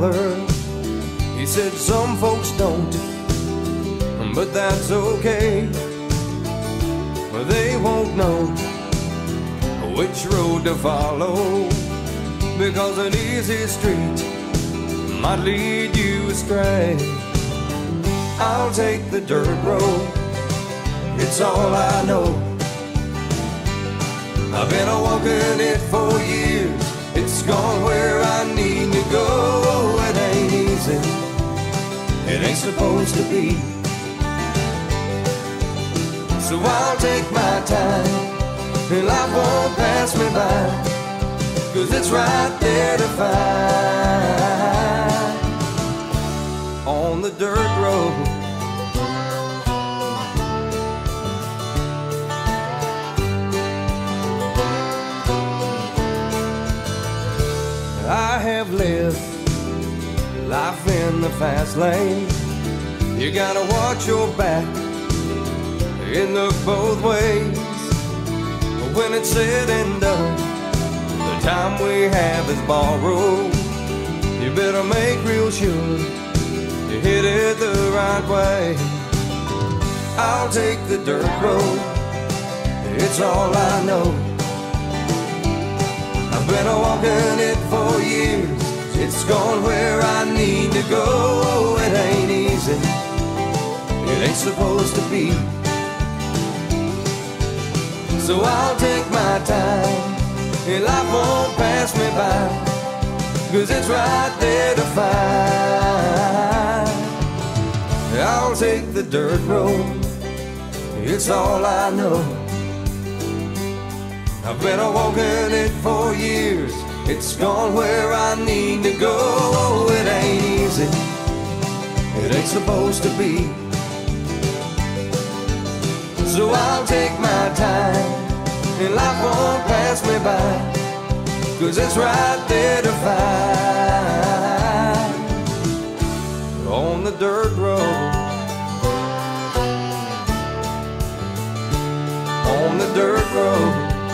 father. He said some folks don't, but that's okay. They won't know which road to follow, because an easy street might lead you astray. I'll take the dirt road, it's all I know. I've been a-walking it for years, it's gone where I need to go. It ain't easy, it ain't supposed to be. So I'll take my time, and life won't pass me by, 'cause it's right there to find on the dirt road. I have lived life in the fast lane. You gotta watch your back, it look both ways. When it's said and done, the time we have is borrowed. You better make real sure you hit it the right way. I'll take the dirt road, it's all I know. I've been a-walking it for years, it's gone where I need to go. It ain't easy, it ain't supposed to be. So I'll take my time, and life won't pass me by, 'cause it's right there to find. I'll take the dirt road, it's all I know. I've been a-walking it for years, it's gone where I need to go. It ain't easy, it ain't supposed to be. So I'll take my time, and life won't pass me by, 'cause it's right there to find on the dirt road. On the dirt road.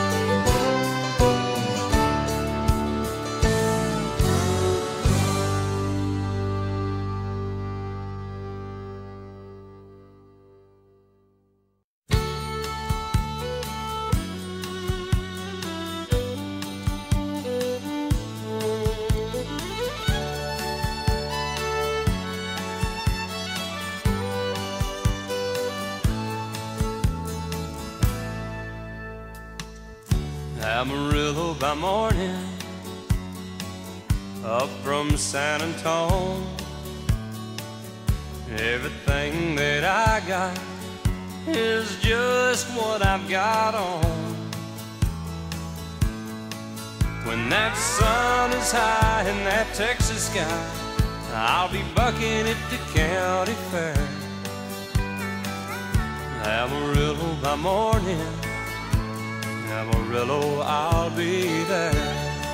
Amarillo by morning, up from San Antone. Everything that I got is just what I've got on. When that sun is high in that Texas sky, I'll be bucking at the county fair. Amarillo by morning, Amarillo, I'll be there.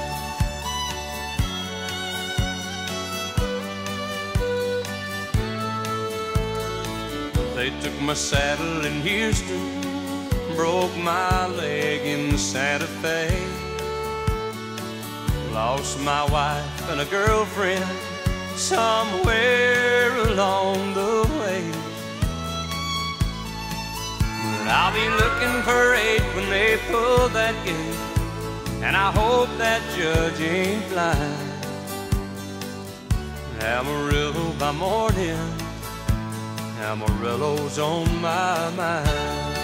They took my saddle in Houston, broke my leg in Santa Fe. Lost my wife and a girlfriend somewhere along the way. I'll be looking for 8 when they pull that gate, and I hope that judge ain't blind. Amarillo by morning, Amarillo's on my mind.